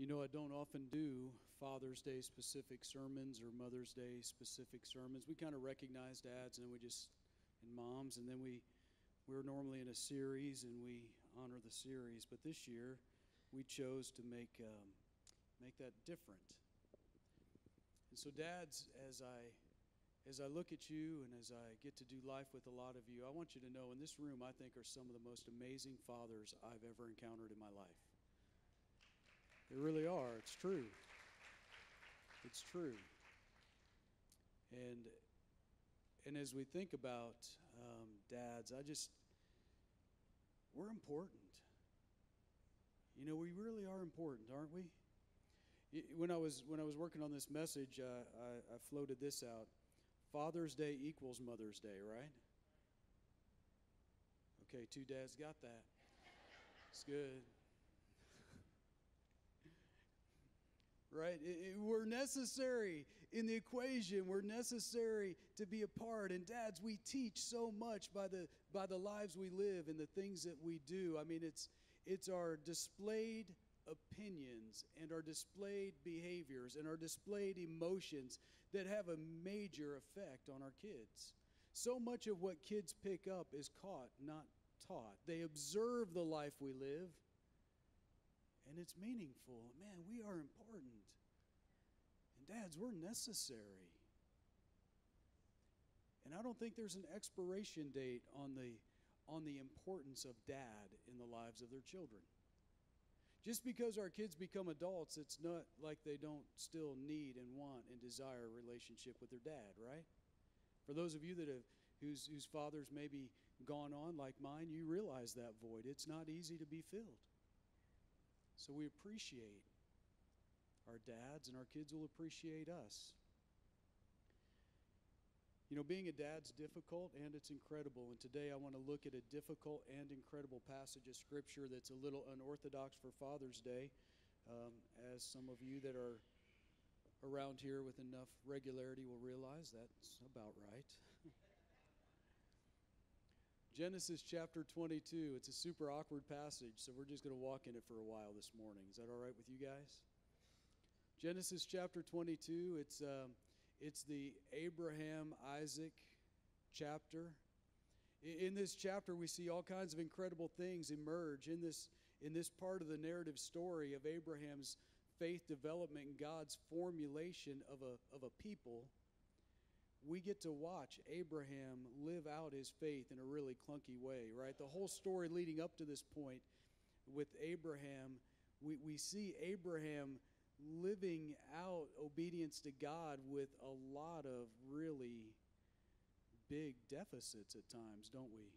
You know, I don't often do Father's Day specific sermons or Mother's Day specific sermons. We kind of recognize dads and moms, and then we're normally in a series and we honor the series. But this year, we chose to make that different. And so, dads, as I look at you and as I get to do life with a lot of you, I want you to know in this room, I think, are some of the most amazing fathers I've ever encountered in my life. They really are. It's true. It's true. And as we think about dads, we're important. You know, we really are important, aren't we? When I was working on this message, I floated this out. Father's Day equals Mother's Day, right? Okay, 2 dads got that. It's good. Right? We're necessary in the equation. We're necessary to be a part. And dads, we teach so much by the lives we live and the things that we do. I mean, it's our displayed opinions and our displayed behaviors and our displayed emotions that have a major effect on our kids. So much of what kids pick up is caught, not taught. They observe the life we live. And it's meaningful. Man, we are important. And dads, we're necessary. And I don't think there's an expiration date on the importance of dad in the lives of their children. Just because our kids become adults, it's not like they don't still need and want and desire a relationship with their dad, right? For those of you whose fathers may be gone on like mine, you realize that void. It's not easy to be filled. So we appreciate our dads, and our kids will appreciate us. You know, being a dad's difficult and it's incredible. And today I want to look at a difficult and incredible passage of Scripture that's a little unorthodox for Father's Day. As some of you that are around here with enough regularity will realize that's about right. Genesis chapter 22. It's a super awkward passage, so we're just going to walk in it for a while this morning. Is that all right with you guys? Genesis chapter 22. It's the Abraham-Isaac chapter. In this chapter, we see all kinds of incredible things emerge in this part of the narrative story of Abraham's faith development and God's formulation of a people. We get to watch Abraham live out his faith in a really clunky way, right? The whole story leading up to this point with Abraham, we see Abraham living out obedience to God with a lot of really big deficits at times, don't we?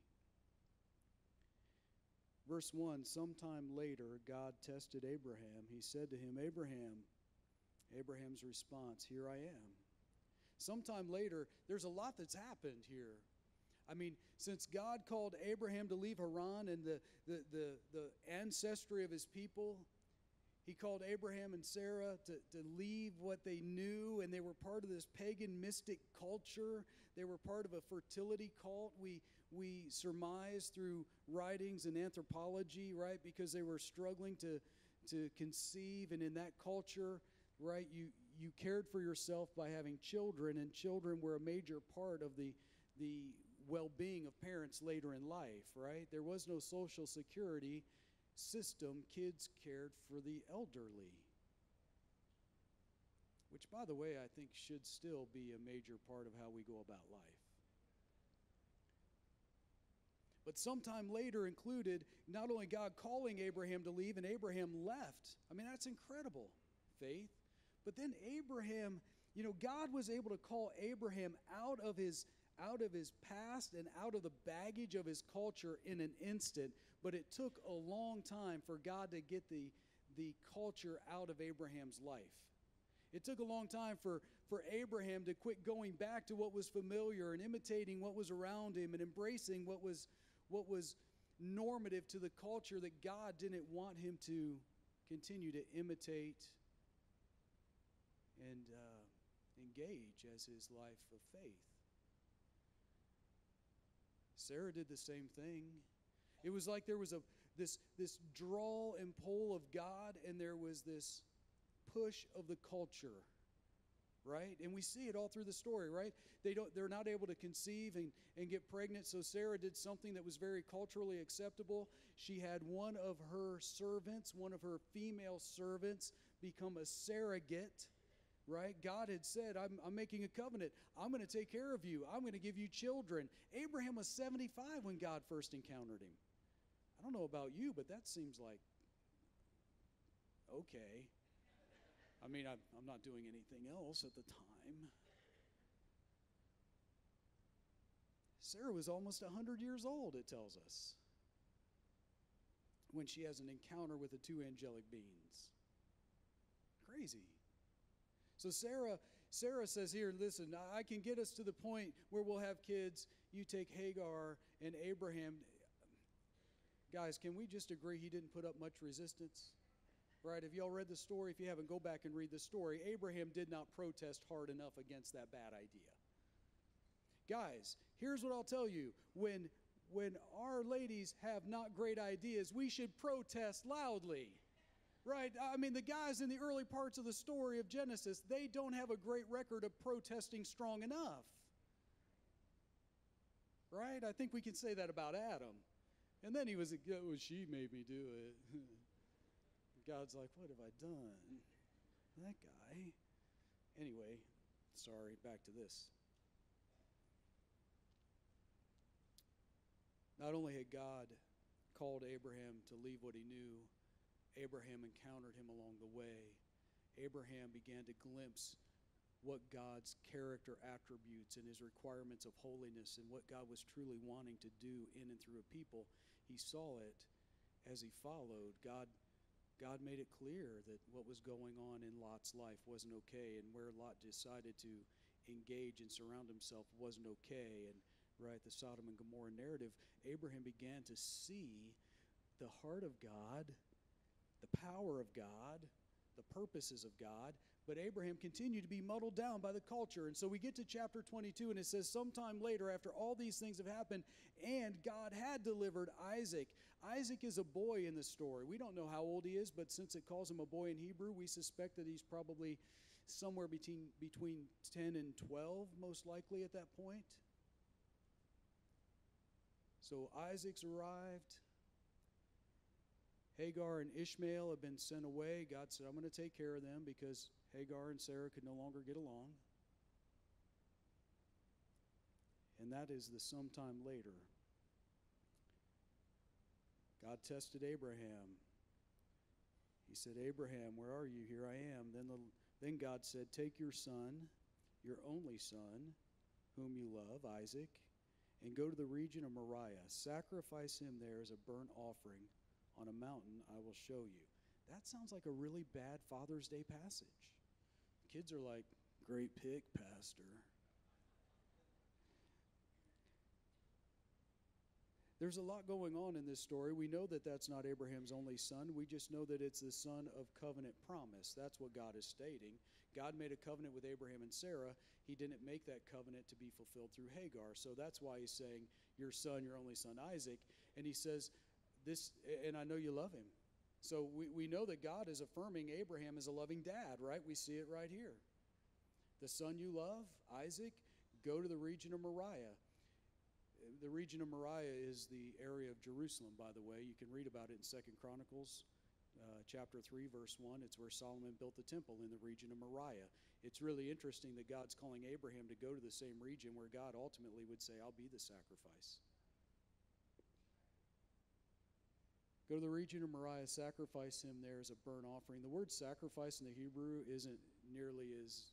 Verse 1, sometime later, God tested Abraham. He said to him, Abraham. Abraham's response, here I am. Sometime later, there's a lot that's happened here. I mean, since God called Abraham to leave Haran and the ancestry of his people, He called Abraham and Sarah to leave what they knew, and they were part of this pagan mystic culture. They were part of a fertility cult. We surmise through writings and anthropology, right, because they were struggling to conceive, and in that culture, right, you cared for yourself by having children, and children were a major part of the well-being of parents later in life, right? There was no social security system. Kids cared for the elderly, which, by the way, I think should still be a major part of how we go about life. But sometime later included not only God calling Abraham to leave, and Abraham left. I mean, that's incredible faith. But then Abraham, God was able to call Abraham out of his past and out of the baggage of his culture in an instant. But it took a long time for God to get the culture out of Abraham's life. It took a long time for Abraham to quit going back to what was familiar and imitating what was around him and embracing what was normative to the culture that God didn't want him to continue to imitate and engage as his life of faith. Sarah did the same thing. It was like there was this draw and pull of God, and there was this push of the culture, right? And we see it all through the story, right? They're not able to conceive and get pregnant, so Sarah did something that was very culturally acceptable. She had one of her servants, one of her female servants, become a surrogate, right? God had said, I'm making a covenant. I'm going to take care of you. I'm going to give you children. Abraham was 75 when God first encountered him. I don't know about you, but that seems like, okay. I mean, I'm not doing anything else at the time. Sarah was almost 100 years old, it tells us, when she has an encounter with the two angelic beings. Crazy. So Sarah says here, listen, I can get us to the point where we'll have kids. You take Hagar and Abraham. Guys, can we just agree he didn't put up much resistance? Right? Have y'all read the story? If you haven't, go back and read the story. Abraham did not protest hard enough against that bad idea. Guys, here's what I'll tell you. When our ladies have not great ideas, we should protest loudly. Right? I mean, the guys in the early parts of the story of Genesis, they don't have a great record of protesting strong enough. Right? I think we can say that about Adam. And then she made me do it. God's like, what have I done? That guy. Anyway, sorry, back to this. Not only had God called Abraham to leave what he knew, Abraham encountered him along the way. Abraham began to glimpse what God's character attributes and his requirements of holiness and what God was truly wanting to do in and through a people. He saw it as he followed. God made it clear that what was going on in Lot's life wasn't okay, and where Lot decided to engage and surround himself wasn't okay. And right, the Sodom and Gomorrah narrative, Abraham began to see the heart of God, the power of God, the purposes of God, but Abraham continued to be muddled down by the culture. And so we get to chapter 22, and it says, sometime later, after all these things have happened, and God had delivered Isaac. Isaac is a boy in the story. We don't know how old he is, but since it calls him a boy in Hebrew, we suspect that he's probably somewhere between 10 and 12, most likely at that point. So Isaac's arrived. Hagar and Ishmael have been sent away. God said, I'm going to take care of them because Hagar and Sarah could no longer get along. And that is the sometime later. God tested Abraham. He said, Abraham, where are you? Here I am. Then God said, take your son, your only son, whom you love, Isaac, and go to the region of Moriah. Sacrifice him there as a burnt offering on a mountain I will show you. That sounds like a really bad Father's Day passage. Kids are like, great pick, Pastor. There's a lot going on in this story. We know that that's not Abraham's only son. We just know that it's the son of covenant promise. That's what God is stating. God made a covenant with Abraham and Sarah. He didn't make that covenant to be fulfilled through Hagar. So that's why he's saying, your son, your only son, Isaac. And he says, this, and I know you love him. So we know that God is affirming Abraham as a loving dad, right? We see it right here. The son you love, Isaac, go to the region of Moriah. The region of Moriah is the area of Jerusalem, by the way. You can read about it in 2 Chronicles chapter 3, verse 1. It's where Solomon built the temple in the region of Moriah. It's really interesting that God's calling Abraham to go to the same region where God ultimately would say, I'll be the sacrifice. Go to the region of Moriah, sacrifice him there as a burnt offering. The word sacrifice in the Hebrew isn't nearly as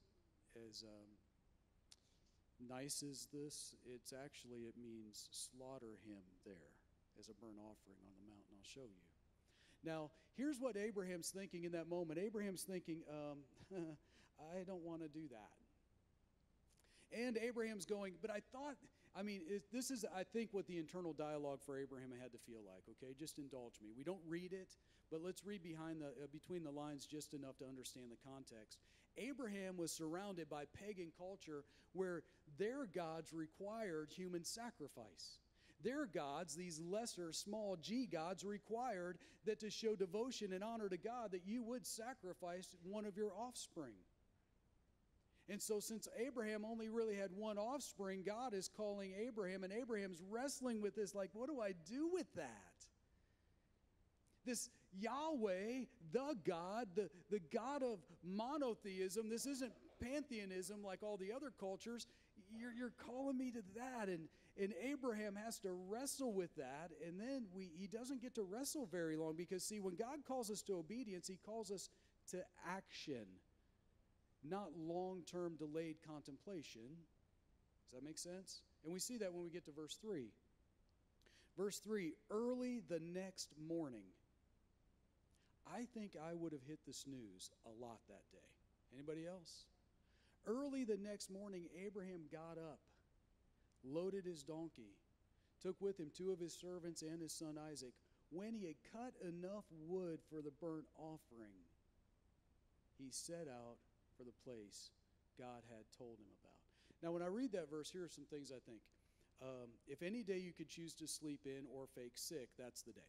nice as this. It means slaughter him there as a burnt offering on the mountain. I'll show you. Now, here's what Abraham's thinking in that moment. Abraham's thinking, I don't want to do that. And Abraham's going, but this is, I think, what the internal dialogue for Abraham had to feel like, okay? Just indulge me. We don't read it, but let's read between the lines just enough to understand the context. Abraham was surrounded by pagan culture where their gods required human sacrifice. Their gods, these lesser, small g gods, required that to show devotion and honor to God, that you would sacrifice one of your offspring. And so since Abraham only really had one offspring, God is calling Abraham, and Abraham's wrestling with this, like, what do I do with that? This Yahweh, the God, the God of monotheism, this isn't pantheism like all the other cultures. You're calling me to that, and Abraham has to wrestle with that, and then he doesn't get to wrestle very long, because, see, when God calls us to obedience, he calls us to action, not long-term delayed contemplation. Does that make sense? And we see that when we get to verse 3. Verse 3, early the next morning. I think I would have hit the snooze a lot that day. Anybody else? Early the next morning, Abraham got up, loaded his donkey, took with him 2 of his servants and his son Isaac. When he had cut enough wood for the burnt offering, he set out for the place God had told him about. Now, when I read that verse, here are some things I think. If any day you could choose to sleep in or fake sick, that's the day.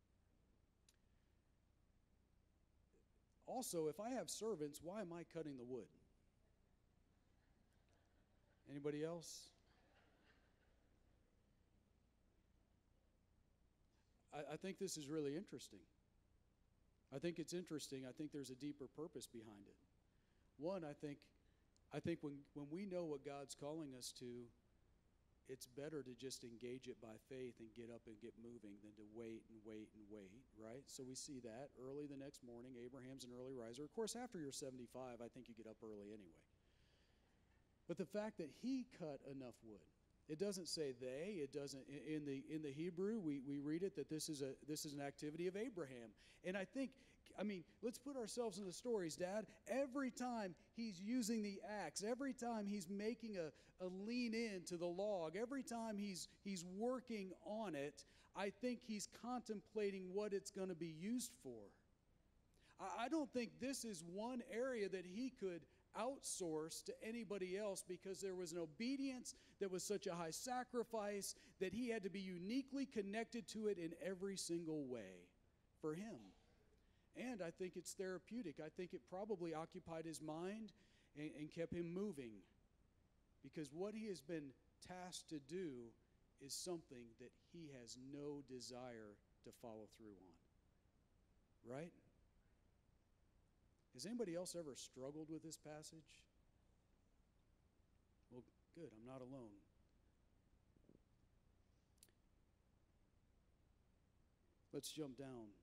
Also, if I have servants, why am I cutting the wood? Anybody else? I think this is really interesting. I think it's interesting. I think there's a deeper purpose behind it. One, I think when we know what God's calling us to, it's better to just engage it by faith and get up and get moving than to wait and wait and wait, right? So we see that early the next morning. Abraham's an early riser. Of course, after you're 75, I think you get up early anyway. But the fact that he cut enough wood, it doesn't say they. It doesn't in the Hebrew. We read it that this is an activity of Abraham. And I mean, let's put ourselves in the stories, Dad. Every time he's using the axe, every time he's making a lean in to the log, every time he's working on it, I think he's contemplating what it's going to be used for. I don't think this is one area that he could outsource to anybody else, because there was an obedience that was such a high sacrifice that he had to be uniquely connected to it in every single way for him. And I think it's therapeutic. I think it probably occupied his mind and kept him moving, because what he has been tasked to do is something that he has no desire to follow through on. Right? Has anybody else ever struggled with this passage? Well, good. I'm not alone. Let's jump down.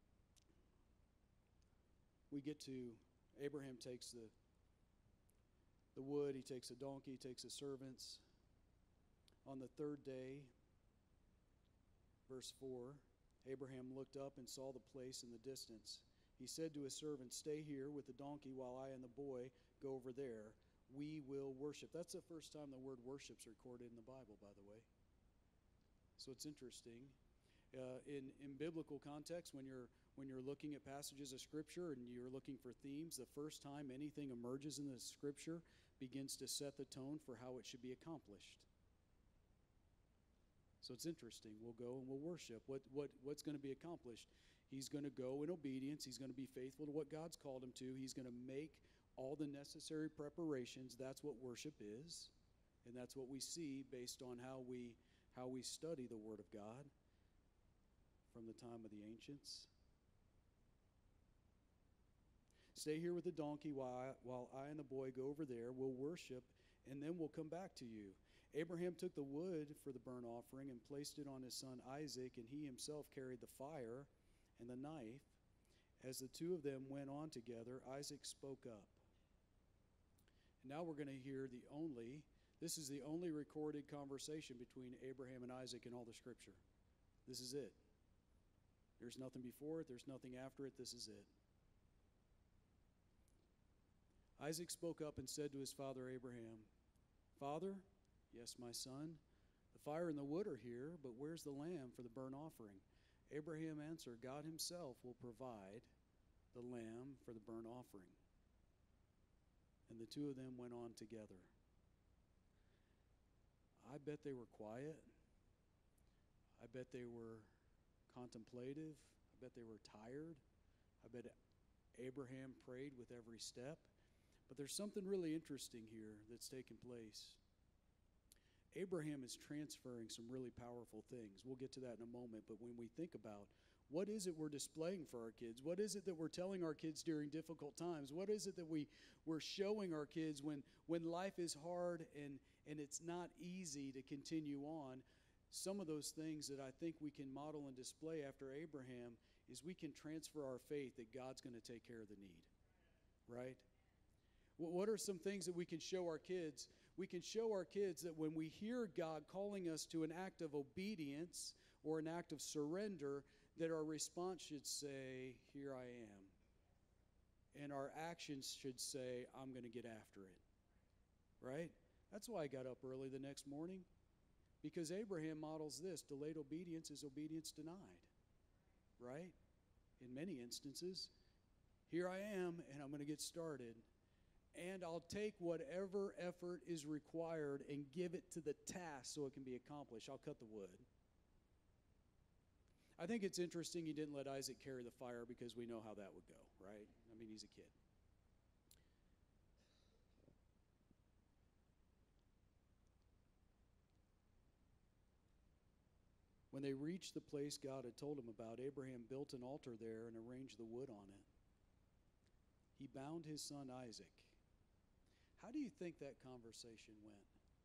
We get to Abraham takes the wood, he takes a donkey, he takes the servants. On the 3rd day, verse 4, Abraham looked up and saw the place in the distance. He said to his servant, "Stay here with the donkey while I and the boy go over there. We will worship." That's the first time the word worship's recorded in the Bible, by the way. So it's interesting. In biblical context, when you're looking at passages of Scripture and you're looking for themes, the first time anything emerges in the Scripture begins to set the tone for how it should be accomplished. So it's interesting. We'll go and we'll worship. What's going to be accomplished? He's going to go in obedience. He's going to be faithful to what God's called him to. He's going to make all the necessary preparations. That's what worship is, and that's what we see based on how we study the Word of God from the time of the ancients. Stay here with the donkey while I and the boy go over there. We'll worship, and then we'll come back to you. Abraham took the wood for the burnt offering and placed it on his son Isaac, and he himself carried the fire and the knife. As the 2 of them went on together, Isaac spoke up. And now we're going to hear this is the only recorded conversation between Abraham and Isaac in all the Scripture. This is it. There's nothing before it. There's nothing after it. This is it. Isaac spoke up and said to his father Abraham, "Father?" "Yes, my son. The fire and the wood are here, but where's the lamb for the burnt offering?" Abraham answered, "God himself will provide the lamb for the burnt offering." And the 2 of them went on together. I bet they were quiet. I bet they were contemplative. I bet they were tired. I bet Abraham prayed with every step. But there's something really interesting here that's taking place. Abraham is transferring some really powerful things. We'll get to that in a moment. But when we think about what is it we're displaying for our kids? What is it that we're telling our kids during difficult times? What is it that we're showing our kids when life is hard and it's not easy to continue on? Some of those things that I think we can model and display after Abraham is we can transfer our faith that God's going to take care of the need, right? What are some things that we can show our kids? We can show our kids that when we hear God calling us to an act of obedience or an act of surrender, that our response should say, "Here I am." And our actions should say, "I'm going to get after it." Right? That's why I got up early the next morning. Because Abraham models this: delayed obedience is obedience denied. Right? In many instances, here I am, and I'm going to get started. And I'll take whatever effort is required and give it to the task so it can be accomplished. I'll cut the wood. I think it's interesting he didn't let Isaac carry the fire because we know how that would go, right? I mean, he's a kid. When they reached the place God had told him about, Abraham built an altar there and arranged the wood on it. He bound his son Isaac. How do you think that conversation went?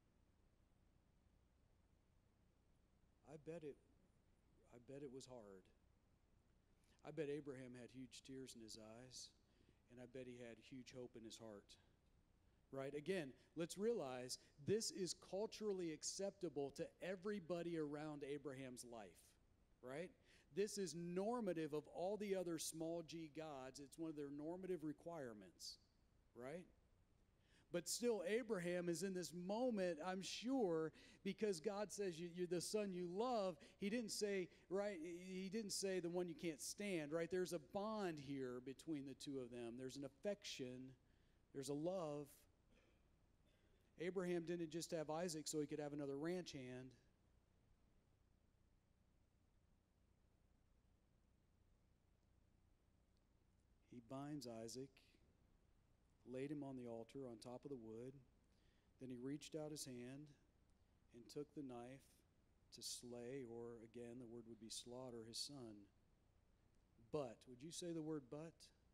I bet it was hard. I bet Abraham had huge tears in his eyes, and I bet he had huge hope in his heart. Right? Again, let's realize this is culturally acceptable to everybody around Abraham's life. Right? This is normative of all the other small g gods. It's one of their normative requirements. Right? But still, Abraham is in this moment, I'm sure, because God says you're the son you love. He didn't say, right, he didn't say the one you can't stand, right? There's a bond here between the two of them. There's an affection. There's a love. Abraham didn't just have Isaac so he could have another ranch hand. He binds Isaac, laid him on the altar on top of the wood. Then he reached out his hand and took the knife to slay, or again, the word would be slaughter, his son. But, would you say the word but?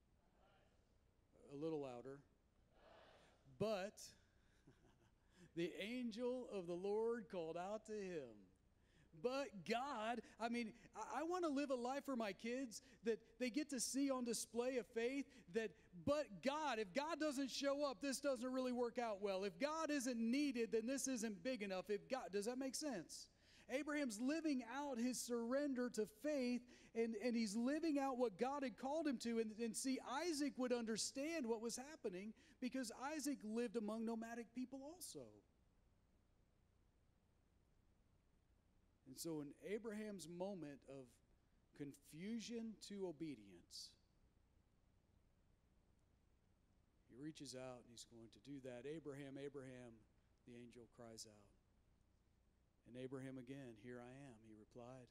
A little louder. But the angel of the Lord called out to him. But God, I mean, I want to live a life for my kids that they get to see on display a faith that, but God, if God doesn't show up, this doesn't really work out well. If God isn't needed, then this isn't big enough. If God, does that make sense? Abraham's living out his surrender to faith, and he's living out what God had called him to. And see, Isaac would understand what was happening because Isaac lived among nomadic people also. And so in Abraham's moment of confusion to obedience, he reaches out and he's going to do that. Abraham, Abraham, the angel cries out. And Abraham again, "Here I am," he replied.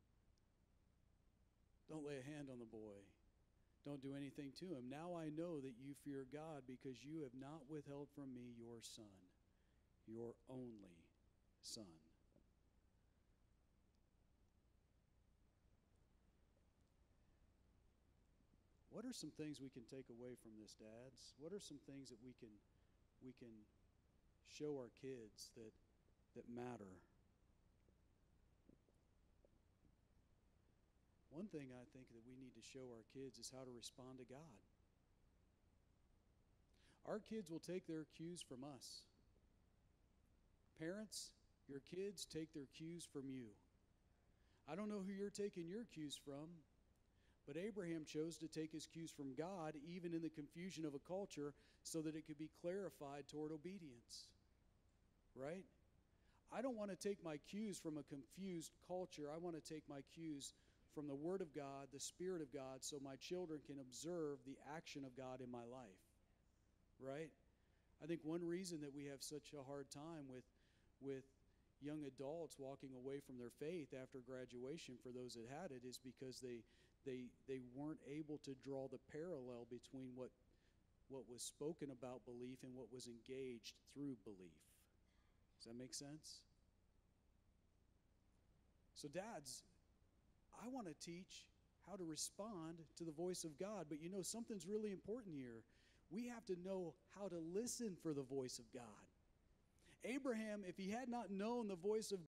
"Don't lay a hand on the boy. Don't do anything to him. Now I know that you fear God because you have not withheld from me your son, your only son." What are some things we can take away from this, dads? What are some things that we can show our kids that matter? One thing I think that we need to show our kids is how to respond to God. Our kids will take their cues from us. Parents, your kids take their cues from you. I don't know who you're taking your cues from, but Abraham chose to take his cues from God, even in the confusion of a culture, so that it could be clarified toward obedience. Right? I don't want to take my cues from a confused culture. I want to take my cues from the Word of God, the Spirit of God, so my children can observe the action of God in my life. Right? I think one reason that we have such a hard time with young adults walking away from their faith after graduation, for those that had it, is because they weren't able to draw the parallel between what was spoken about belief and what was engaged through belief. Does that make sense? So dads, I want to teach how to respond to the voice of God, but something's really important here. We have to know how to listen for the voice of God. Abraham, if he had not known the voice of